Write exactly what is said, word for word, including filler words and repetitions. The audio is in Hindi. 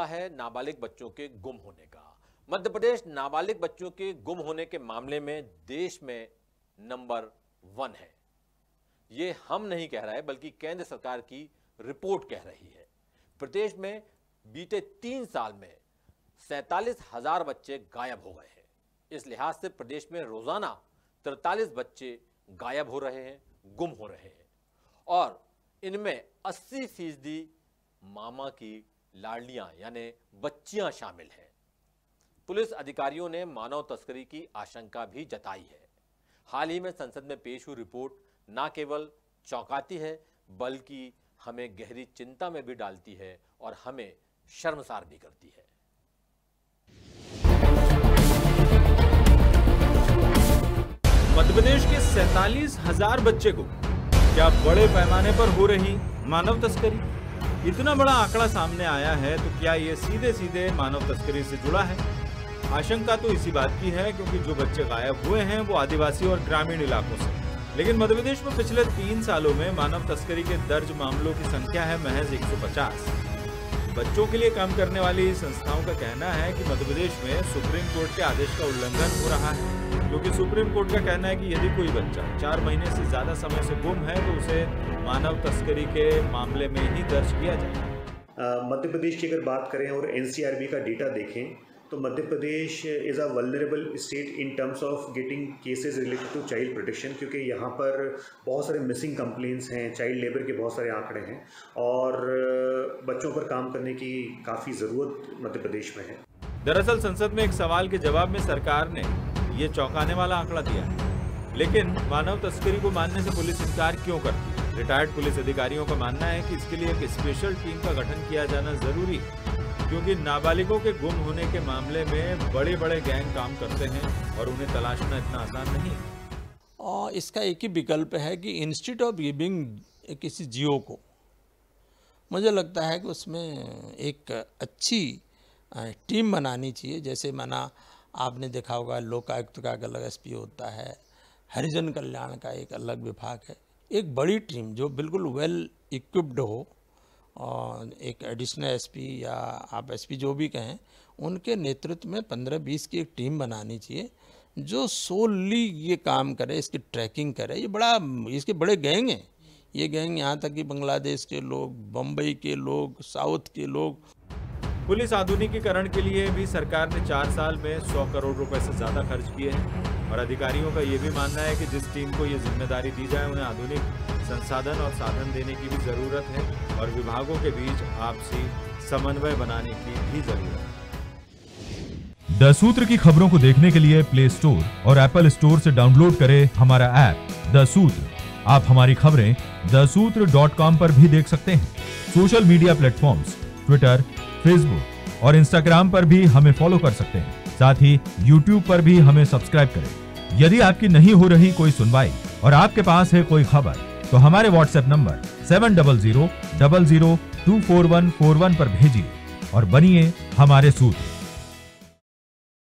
मामला है नाबालिग बच्चों के गुम होने का। मध्य प्रदेश नाबालिग बच्चों के गुम होने के मामले में देश में नंबर वन है। ये हम नहीं कह रहे बल्कि केंद्र सरकार की रिपोर्ट कह रही है। प्रदेश में बीते तीन साल में सैंतालीस हजार बच्चे गायब हो गए हैं। इस लिहाज से प्रदेश में रोजाना तैंतालीस बच्चे गायब हो रहे हैं, गुम हो रहे हैं और इनमें अस्सी फीसदी मामा की लाडलियां यानी बच्चियां शामिल हैं। पुलिस अधिकारियों ने मानव तस्करी की आशंका भी जताई है। हाल ही में संसद में पेश हुई रिपोर्ट न केवल चौंकाती है बल्कि हमें गहरी चिंता में भी डालती है और हमें शर्मसार भी करती है। मध्य प्रदेश के सैंतालीस हजार बच्चे को क्या बड़े पैमाने पर हो रही मानव तस्करी? इतना बड़ा आंकड़ा सामने आया है तो क्या ये सीधे सीधे मानव तस्करी से जुड़ा है? आशंका तो इसी बात की है क्योंकि जो बच्चे गायब हुए हैं वो आदिवासी और ग्रामीण इलाकों से। लेकिन मध्य प्रदेश में पिछले तीन सालों में मानव तस्करी के दर्ज मामलों की संख्या है महज एक सौ पचास। बच्चों के लिए काम करने वाली संस्थाओं का कहना है कि मध्य प्रदेश में सुप्रीम कोर्ट के आदेश का उल्लंघन हो रहा है, क्योंकि सुप्रीम कोर्ट का कहना है कि यदि कोई बच्चा चार महीने से ज्यादा समय से गुम है तो उसे मानव तस्करी के मामले में ही दर्ज किया जाए। मध्य प्रदेश की अगर बात करें और एनसीआरबी का डेटा देखें तो Madhya Pradesh is a vulnerable state in terms of getting cases related to child protection, क्योंकि यहाँ पर बहुत सारे मिसिंग कंप्लेंट्स हैं, चाइल्ड लेबर के बहुत सारे आंकड़े हैं और बच्चों पर काम करने की काफ़ी ज़रूरत मध्य प्रदेश में है। दरअसल संसद में एक सवाल के जवाब में सरकार ने ये चौंकाने वाला आंकड़ा दिया है, लेकिन मानव तस्करी को मानने से पुलिस इनकार क्यों करती है? रिटायर्ड पुलिस अधिकारियों का मानना है कि इसके लिए एक स्पेशल टीम का गठन किया जाना जरूरी है, क्योंकि नाबालिगों के गुम होने के मामले में बड़े बड़े गैंग काम करते हैं और उन्हें तलाशना इतना आसान नहीं है। और इसका एक ही विकल्प है कि इंस्टीट्यूट ऑफ गिविंग किसी जियो को, मुझे लगता है कि उसमें एक अच्छी टीम बनानी चाहिए। जैसे माना आपने देखा होगा लोकायुक्त का एक अलग एसपी होता है, हरिजन कल्याण का एक अलग विभाग है। एक बड़ी टीम जो बिल्कुल वेल इक्विप्ड हो और एक एडिशनल एसपी या आप एसपी जो भी कहें, उनके नेतृत्व में पंद्रह बीस की एक टीम बनानी चाहिए जो सोली ये काम करे, इसकी ट्रैकिंग करे। ये बड़ा इसके बड़े गैंग हैं, ये गैंग यहाँ तक कि बांग्लादेश के लोग, बम्बई के लोग, साउथ के लोग। पुलिस आधुनिकीकरण के लिए भी सरकार ने चार साल में सौ करोड़ रुपए से ज्यादा खर्च किए हैं और अधिकारियों का ये भी मानना है कि जिस टीम को ये जिम्मेदारी दी जाए उन्हें आधुनिक संसाधन और साधन देने की भी जरूरत है और विभागों के बीच आपसी समन्वय बनाने की भी जरूरत है। द सूत्र की खबरों को देखने के लिए प्ले स्टोर और एप्पल स्टोर से डाउनलोड करें हमारा ऐप द सूत्र। आप हमारी खबरें द सूत्र डॉट कॉम पर भी देख सकते हैं। Social media platforms twitter, facebook और इंस्टाग्राम पर भी हमें फॉलो कर सकते हैं। साथ ही यूट्यूब पर भी हमें सब्सक्राइब करें। यदि आपकी नहीं हो रही कोई सुनवाई और आपके पास है कोई खबर तो हमारे whatsapp number seven double zero double zero two four one four one पर भेजिए और बनिए हमारे सूत्र।